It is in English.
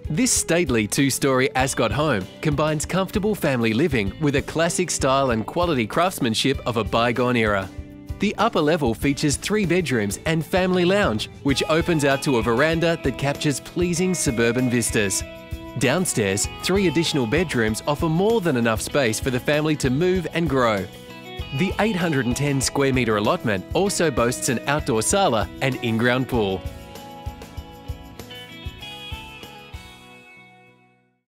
This stately two-storey Ascot home combines comfortable family living with a classic style and quality craftsmanship of a bygone era. The upper level features 3 bedrooms and family lounge, which opens out to a veranda that captures pleasing suburban vistas. Downstairs, 3 additional bedrooms offer more than enough space for the family to move and grow. The 810 square metre allotment also boasts an outdoor sala and in-ground pool.